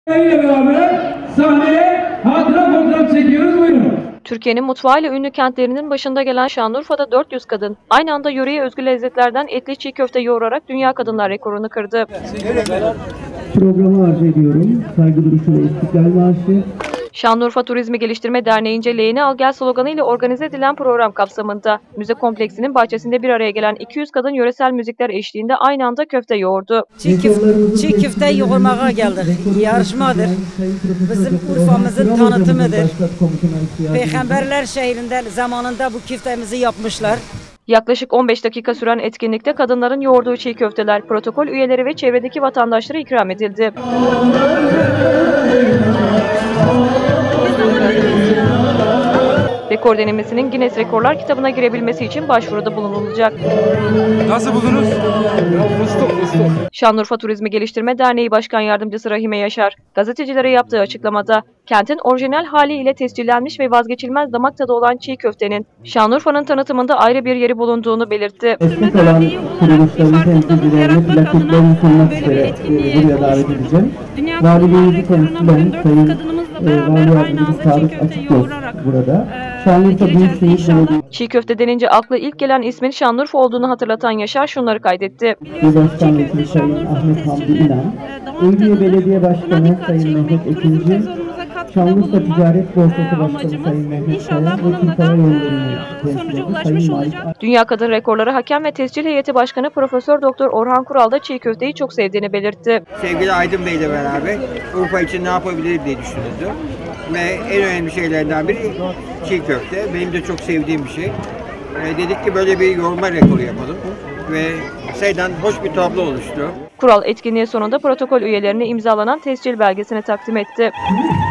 ile beraber sahneye hatıra fotoğraf çekiyoruz. Buyurun. Türkiye'nin mutfağıyla ünlü kentlerinin başında gelen Şanlıurfa'da 400 kadın aynı anda yöreye özgü lezzetlerden etli çiğ köfte yoğurarak dünya kadınlar rekorunu kırdı. Programı arz ediyorum. Saygı duruşu ve İstiklal Marşı. Şanlıurfa Turizmi Geliştirme Derneği'nce Leğeni Al Gel sloganıyla organize edilen program kapsamında müze kompleksinin bahçesinde bir araya gelen 200 kadın yöresel müzikler eşliğinde aynı anda köfte yoğurdu. Çiğ köfte yoğurmaya geldik. Yarışmadır. Bizim Urfa'mızın tanıtımıdır. Peygamberler şehrinde zamanında bu köftemizi yapmışlar. Yaklaşık 15 dakika süren etkinlikte kadınların yoğurduğu çiğ köfteler protokol üyeleri ve çevredeki vatandaşlara ikram edildi. Rekor denemesinin Guinness Rekorlar kitabına girebilmesi için başvuruda bulunulacak. Nasıl buldunuz? Şanlıurfa Turizmi Geliştirme Derneği Başkan Yardımcısı Rahime Yaşar, gazetecilere yaptığı açıklamada, kentin orijinal haliyle tescillenmiş ve vazgeçilmez damak tadı olan çiğ köftenin Şanlıurfa'nın tanıtımında ayrı bir yeri bulunduğunu belirtti. Esnek olan kuruluşların temsilcilerini plaketlerini sunmak üzere buraya davet edeceğim. Valiliğimizi temsilen Sayın Vali Yardımcımız Tarık Açıkgöz burada. Şanlıurfa Büyükşehir Belediyesi. Çiğ köfte denince akla ilk gelen ismin Şanlıurfa olduğunu hatırlatan Yaşar şunları kaydetti. Başkan Vekili Sayın Ahmet Hamdi İnan, Ülbiye Belediye Başkanı Sayın Mehmet Ekinci, Şanlıurfa Ticaret Borsası Başkanı Sayın Mehmet Kaya ve Türk Hava Yolları'nın temsilcisi Sayın Malik. Dünya Kadın Rekorları Hakem ve Tescil Heyeti Başkanı Profesör Doktor Orhan Kural da çiğ köfteyi çok sevdiğini belirtti. Sevgili Aydın Bey ile beraber Urfa için ne yapabiliriz diye düşünüldü. Ve en önemli şeylerden biri çiğ köfte. Benim de çok sevdiğim bir şey. Dedik ki böyle bir yoğurma rekoru yapalım. Ve sayıdan hoş bir tablo oluştu. Kural etkinliği sonunda protokol üyelerine imzalanan tescil belgesini takdim etti.